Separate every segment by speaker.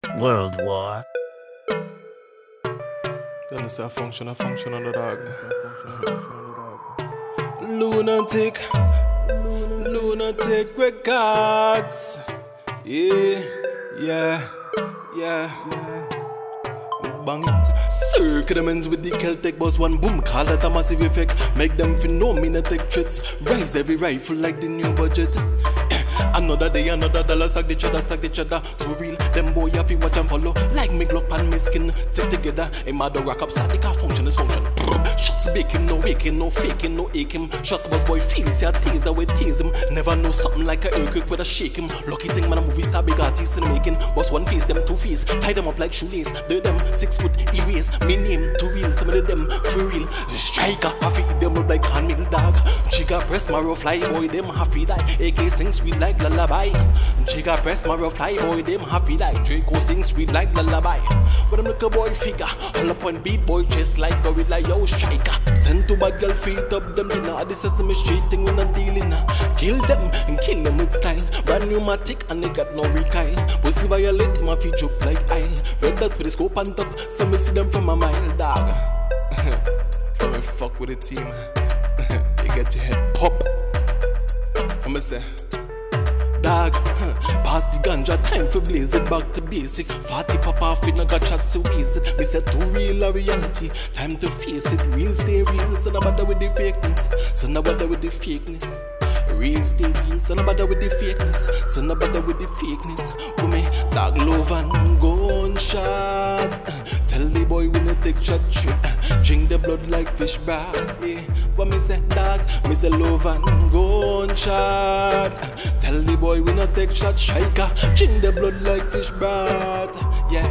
Speaker 1: World War.
Speaker 2: Then it's a function on the dog. Lunatic records. Yeah. Bang it. Circle them ends with the Celtic boss, one boom, call it a massive effect. Make them feel no minute take threats. Rise every rifle like the new budget. Another day, another dollar, sack the cheddar. TooReal, them boy have to watch and follow. Like me Glock and me skin, stick together. A mother rock up, static function is function. Shots baking, no waking, no faking, no aching. Shots boss boy feels ya teaser with tease him. Never know something like a earthquake with a shake him. Lucky thing man a movie star big artists in the making. Boss one face, them two face. Tie them up like shoelace. Do them 6 foot erase. Me name TooReal, some of them for real. Striker, half eat them up like handmill dog. Chica press marrow fly boy, them happy die. AK sing sweet like lullaby. Chica press marrow fly boy, them happy die. Draco sing sweet like lullaby. But them look a boy figure. All up on beat boy chest like gorilla, yo striker. Send to bad girl feet up them dinner. This is some straight thing when I'm dealing. Kill them and kill them with style. Brand new matic and they got no recoil. Pussy violate him a feet joke like aisle. Red dot with the scope on top. So me see them from a mile dog. From a fuck with the team. You get your head pop. I'ma say dog, pass the ganja, time for blaze it back to basic. 40 pop off it, no got shots to waste it. Me say TooReal a reality, time to face it. Real stay real, so no bother with the fakeness. So no bother with the fakeness. Real stay real, so no bother with the fakeness. So no bother with the fakeness. For me, dog love and gunshots. Tell the boy we no take shot shit. Drink the blood like fish broth. Yeah. What me say dog? Me say love and gunshot. Tell the boy we no take shot striker. Drink the blood like fish broth. Yeah.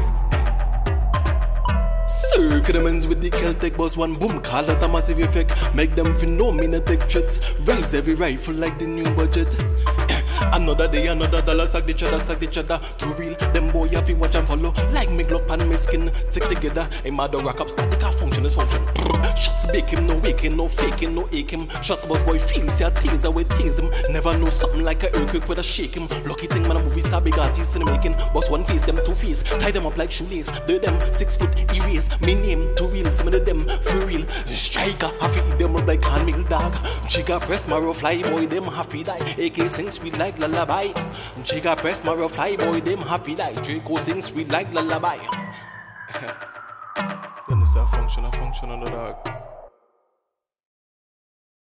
Speaker 2: Circle them ends with the Celtic boss, one boom, call it a massive effect. Make them feel no minute take threats. Rise every rifle like the new budget. Another day, another dollar, sack the cheddar. TooReal, them boy have to watch and follow. Like me Glock and me skin, stick together. A mother rock up, static function is function. Shots bake him, no waking, no faking, no aching. Shots boss boy feels ya teaser with tease him. Never know something like a earthquake with a shake him. Lucky thing man a movie star big artists in the making. Boss one face, them two face. Tie them up like shoelace. Do them 6 foot erase. Me name TooReal, some of them for real. Striker, half eat them up like handmill dog. Chica press marrow fly boy, them happy die. AK sing sweet like lullaby. Chica press marrow fly boy, them happy die. Draco sing sweet like lullaby. Then it's a function on the dog.